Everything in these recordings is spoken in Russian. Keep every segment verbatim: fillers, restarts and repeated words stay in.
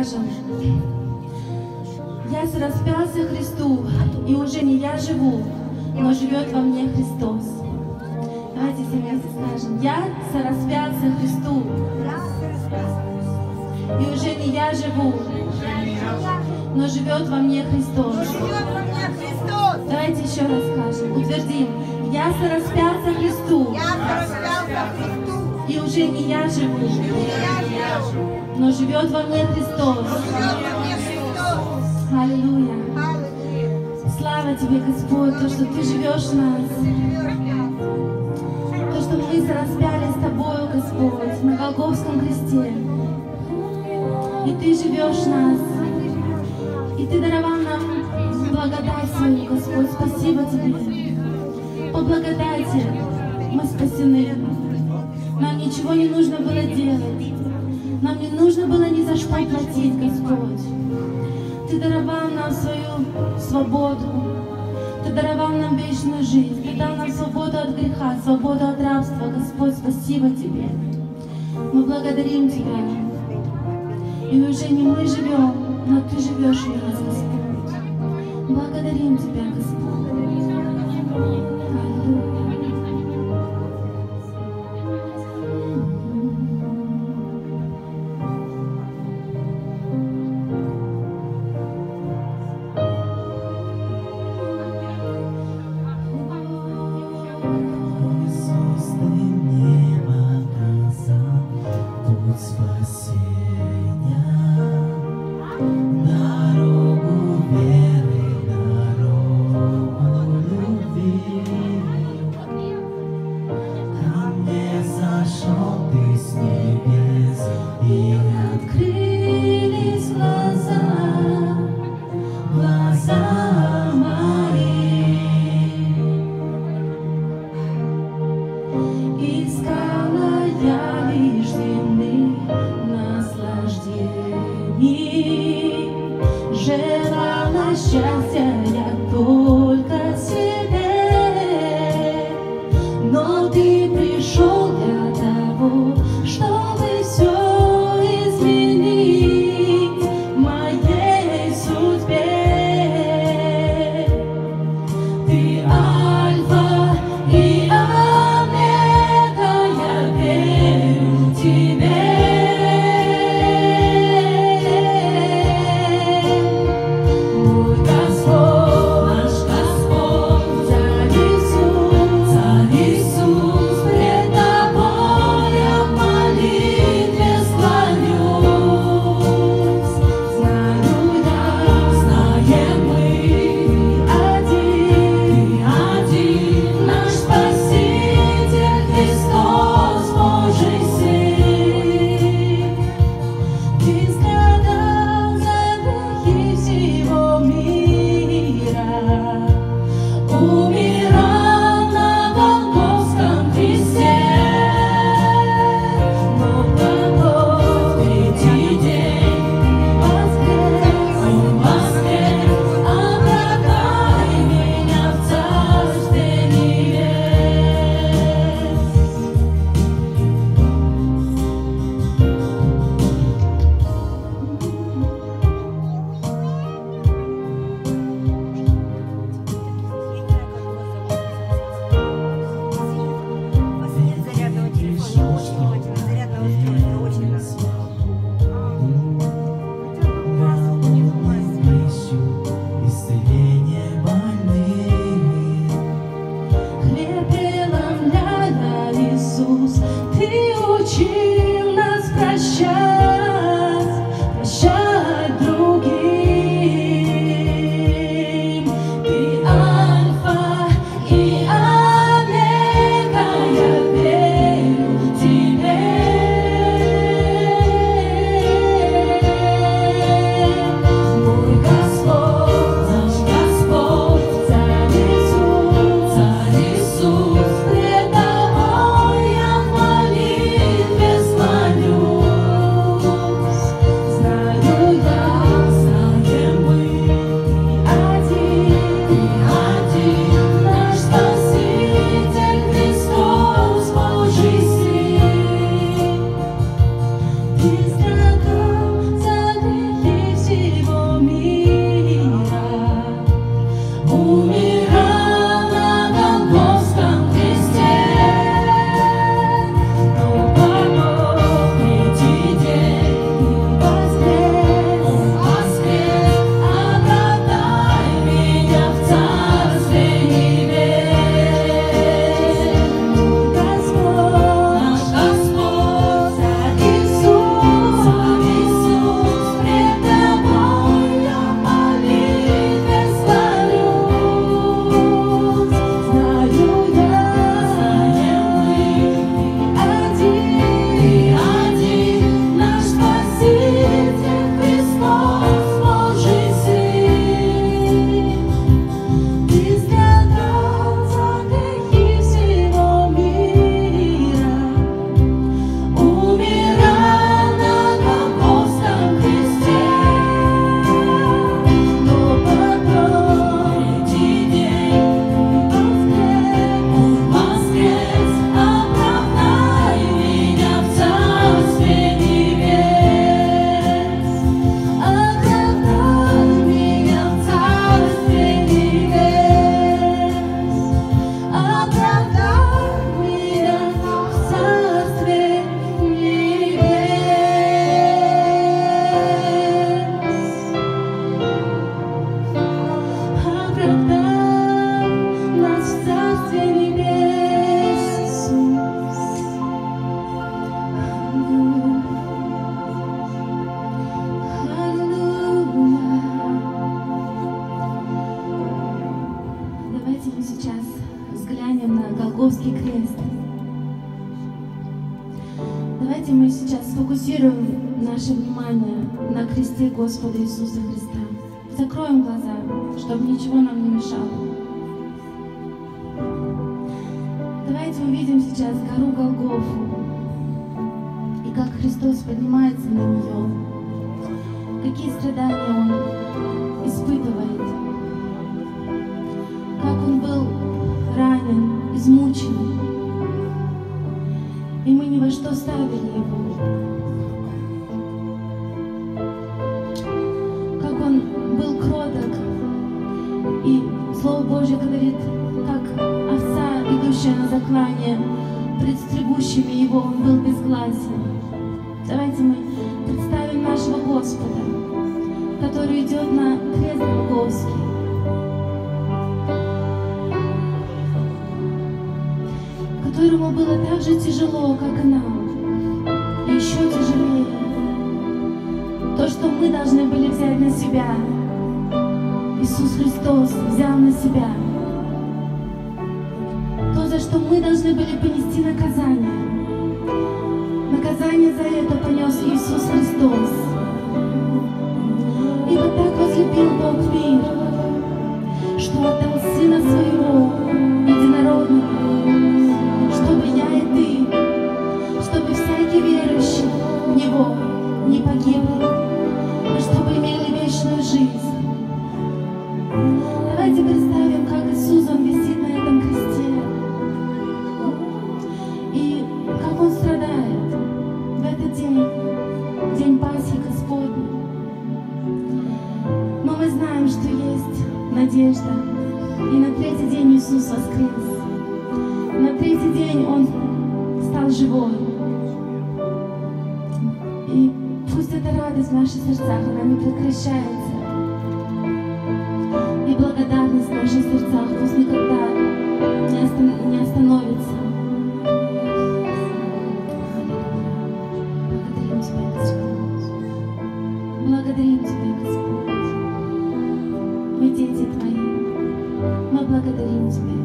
скажем: я сораспялся Христу, и уже не я живу, но живет во мне Христос. Давайте все вместе скажем: я сораспялся Христу, и уже не я живу, но живет во мне Христос. Давайте еще раз скажем, утвердим: я сораспялся Христу, и уже не я живу, но живет во мне Христос. Аллилуйя. Слава Тебе, Господь, то, что Ты живешь в нас, то, что мы сораспялись с Тобою, Господь, на Голгофском кресте. И Ты живешь в нас, и Ты даровал нам благодать свою, Господь. Спасибо Тебе. По благодати мы спасены. Нам ничего не нужно было делать. Нам не нужно было ни за что платить, Господь. Ты даровал нам свою свободу. Ты даровал нам вечную жизнь. Ты дал нам свободу от греха, свободу от рабства. Господь, спасибо Тебе. Мы благодарим Тебя. И уже не мы живем, но Ты живешь в нас, Господь. Благодарим Тебя, Господь. Аллилуйя. Дорогу веры, дорогу любви. Голгофский крест. Давайте мы сейчас сфокусируем наше внимание на кресте Господа Иисуса Христа. Закроем глаза, чтобы ничего нам не мешало. Давайте увидим сейчас гору Голгофу и как Христос поднимается на нее, какие страдания Он испытывает, как Он был ранен, измучен, и мы ни во что ставили Его, как Он был кроток, и Слово Божье говорит, как овца, идущая на заклание, пред стригущими Его, Он был безгласен. Давайте мы представим нашего Господа, который идет на крест Голгофский. Которому было так же тяжело, как и нам, и еще тяжелее. То, что мы должны были взять на себя, Иисус Христос взял на себя. То, за что мы должны были понести наказание, наказание за это понес Иисус Христос. Ибо так возлюбил Бог мир, что отдал Сына Своего единородного, чтобы я и ты, чтобы всякий верующий в Него не погибли, но чтобы имели вечную жизнь. Давайте представим, как Иисус, Он висит на этом кресте, и как Он страдает в этот день, день Пасхи Господней. Но мы знаем, что есть надежда, и на третий день Иисус воскрес. На третий день Он стал живой. И пусть эта радость в наших сердцах, она не прекращается. И благодарность в наших сердцах пусть никогда не, остан не остановится. Благодарим Тебя, Господь. Благодарим Тебя, Господь. Мы дети Твои. Мы благодарим Тебя.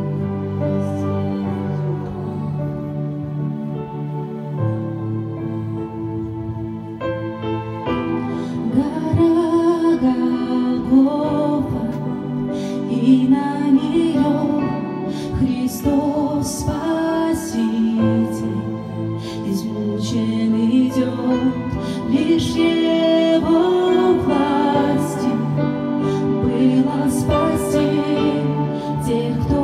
И на нее Христос Спаситель измучен идет, лишь Его власти было спасти тех, кто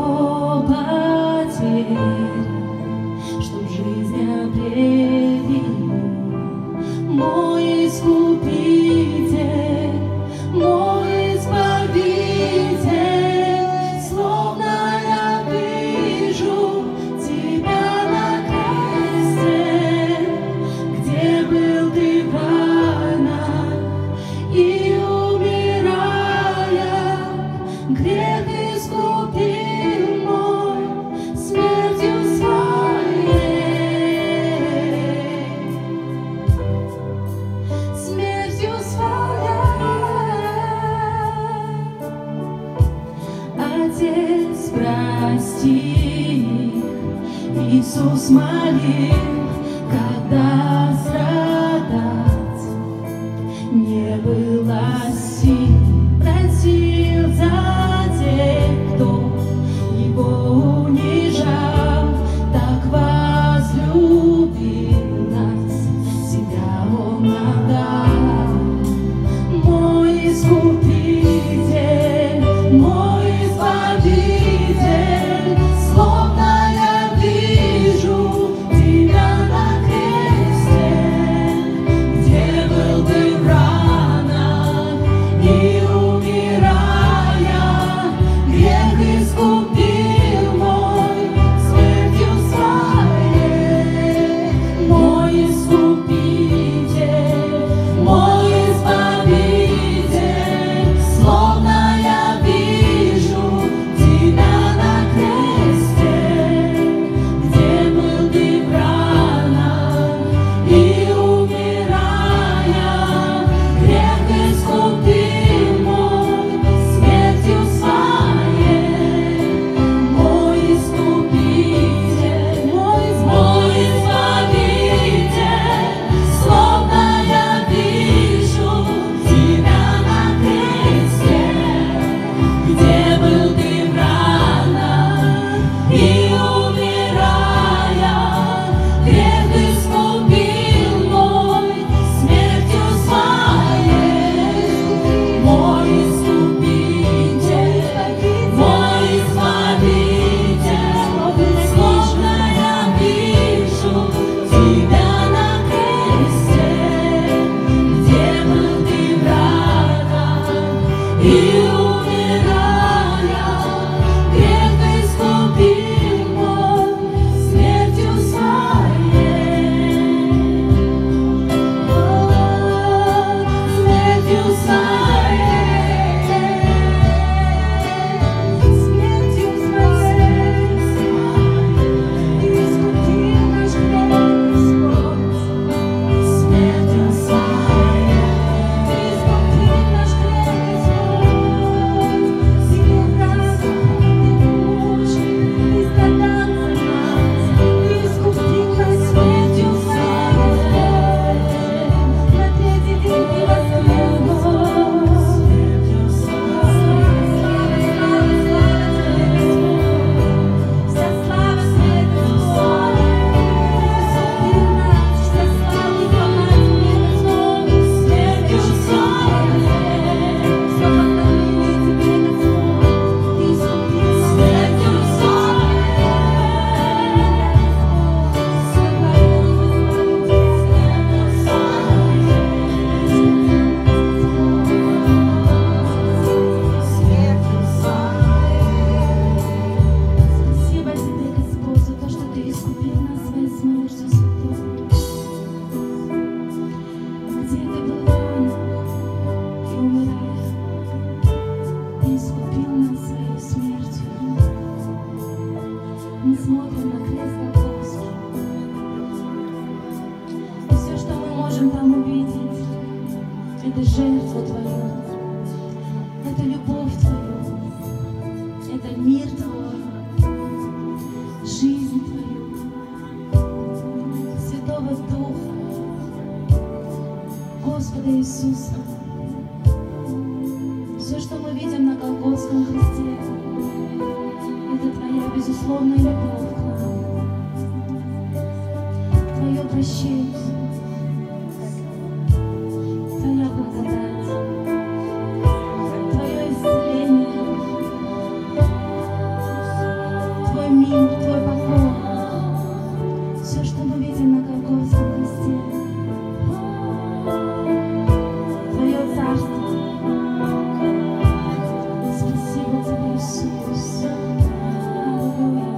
потерян, чтоб жизнь обрели. Мой Искупитель, мой Избавитель, Иисус молил, когда страдать не было сил, просил за тех, кто Его унижал, так возлюбил нас, себя Он отдал. Мой Искупитель, мой Избавитель, словно где был ты в ранах и умирая это жертва Твоя, это любовь Твоя, это мир Твой, жизнь Твою, Святого Духа, Господа Иисуса. Все, что мы видим на Голгофском кресте, это Твоя безусловная любовь к нам, Твое прощение, Твоя благодать, Твое исцеление, Твой мир, Твой покой. Все, что мы видим на Голгофском кресте, Твое царство. Спасибо Тебе, Иисус. Аллилуйя.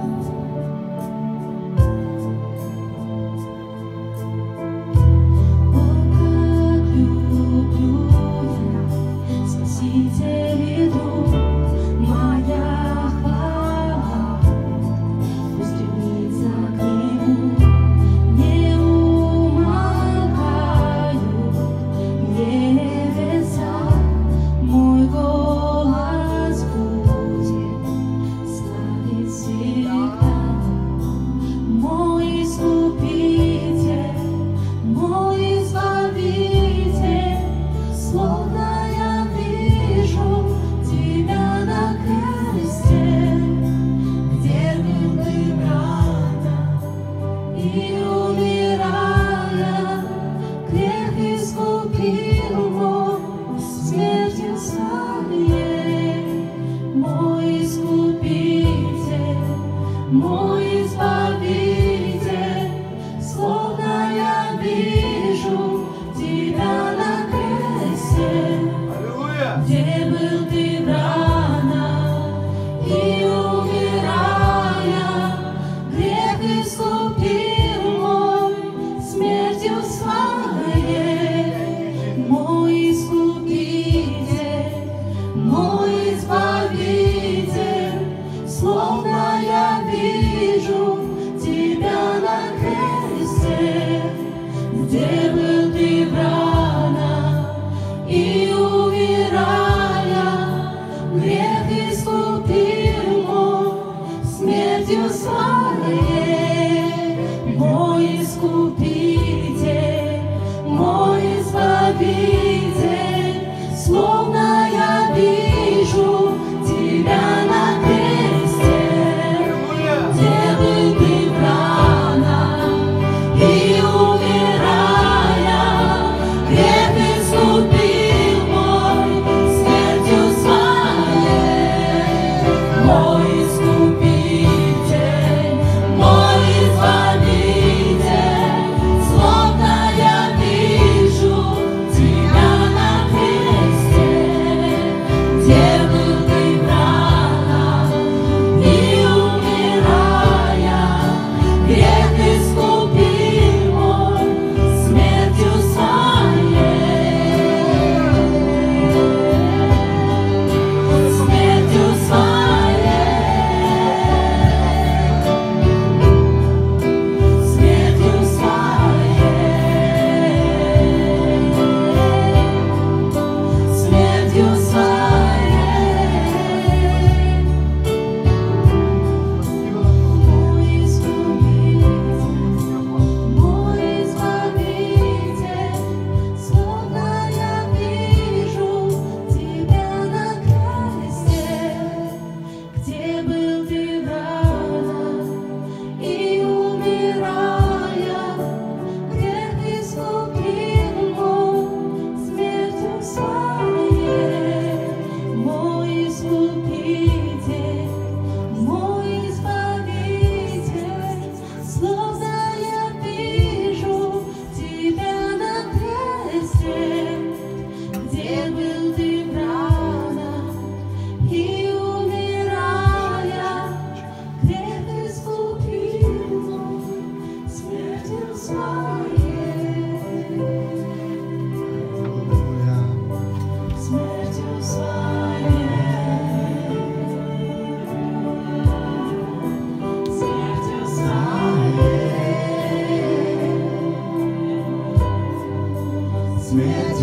Искупил мой смертью своей.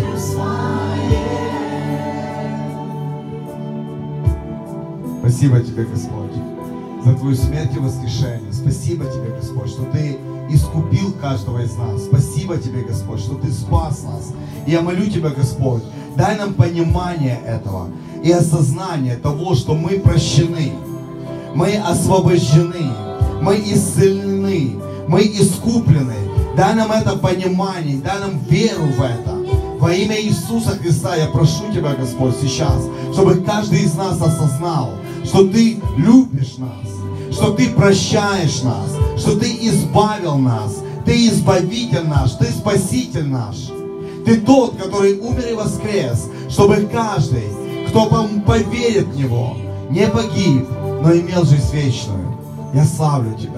Спасибо Тебе, Господь, за Твою смерть и воскрешение. Спасибо Тебе, Господь, что Ты искупил каждого из нас. Спасибо Тебе, Господь, что Ты спас нас. И я молю Тебя, Господь, дай нам понимание этого и осознание того, что мы прощены, мы освобождены, мы исцелены, мы искуплены. Дай нам это понимание, дай нам веру в это. Во имя Иисуса Христа я прошу Тебя, Господь, сейчас, чтобы каждый из нас осознал, что Ты любишь нас, что Ты прощаешь нас, что Ты избавил нас, Ты избавитель наш, Ты спаситель наш. Ты тот, который умер и воскрес, чтобы каждый, кто поверит в Него, не погиб, но имел жизнь вечную. Я славлю Тебя.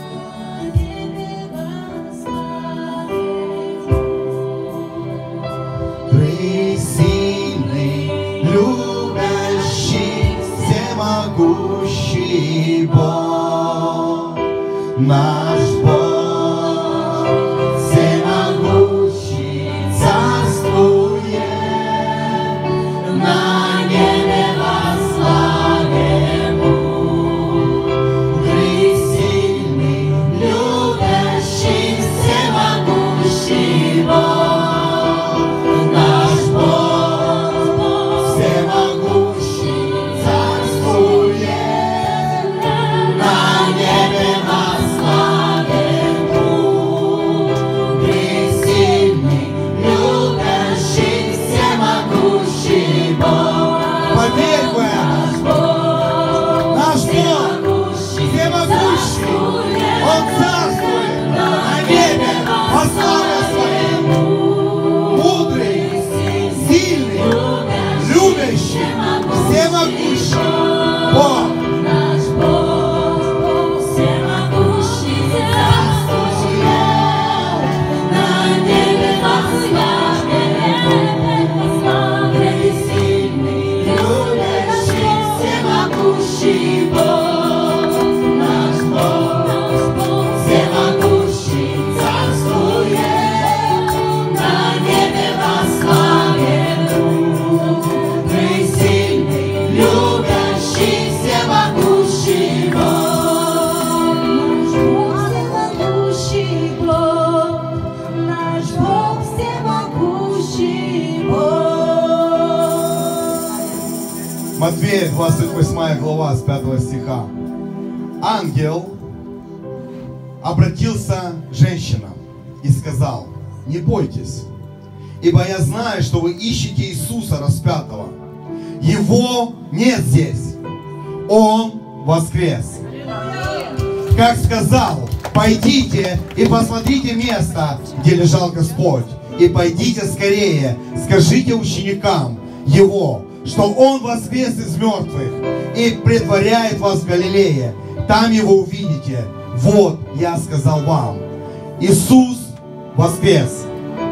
Ты сильный, любящий, всемогущий Бог, наш Бог, всемогущий, царствует на небе во славе Ему. Ты сильный, любящий, всемогущий Бог, наш Бог, всемогущий, царствует на небе во славе Ему. Ты сильный, любящий, всемогущий Бог. Поверь в это. Наш Бог, всемогущий, Он царствует на небе во славе Своей. Мудрый, сильный, любящий, всемогущий Бог. Наш Бог, всемогущий, царствует на небе во славе, во славе. Ты сильный, любящий, всемогущий Бог. Наш Бог, всемогущий, царствует на небе во славе. Ты сильный, любящий, всемогущий Бог. Наш Бог, всемогущий Бог. Матфея, двадцать восьмая глава, с пятого стиха. Ангел обратился к женщинам и сказал: не бойтесь, ибо я знаю, что вы ищете Иисуса распятого. Его нет здесь, Он воскрес. Как сказал, пойдите и посмотрите место, где лежал Господь, и пойдите скорее, скажите ученикам Его, что Он воскрес из мертвых и претворяет вас в Галилее. Там Его увидите. Вот я сказал вам. Иисус воскрес.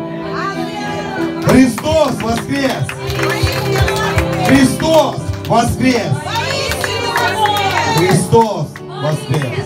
Христос воскрес. Христос воскрес. Христос воскрес.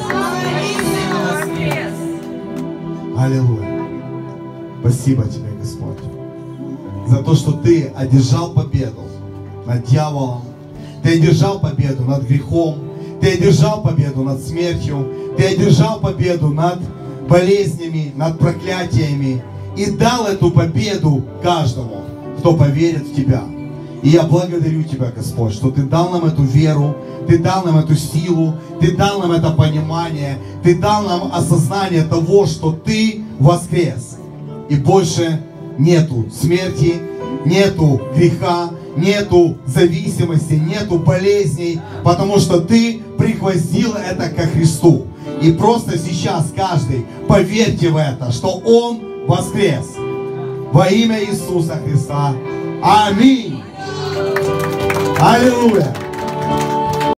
Аллилуйя. Спасибо Тебе, Господь, за то, что Ты одержал победу над дьяволом, Ты одержал победу над грехом, Ты одержал победу над смертью, Ты одержал победу над болезнями, над проклятиями и дал эту победу каждому, кто поверит в Тебя. И я благодарю Тебя, Господь, что Ты дал нам эту веру, Ты дал нам эту силу, Ты дал нам это понимание, Ты дал нам осознание того, что Ты воскрес. И больше нету смерти, нету греха, нету зависимости, нету болезней, потому что Ты пригвоздил это ко Христу. И просто сейчас каждый, поверьте в это, что Он воскрес. Во имя Иисуса Христа. Аминь. Аллилуйя.